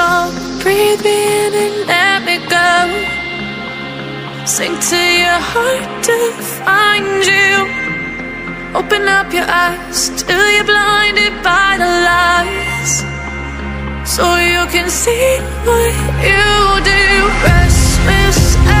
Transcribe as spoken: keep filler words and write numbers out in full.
fall. Breathe me in and let me go. Sink to your heart to find you. Open up your eyes till you're blinded by the lies, so you can see what you do. Restless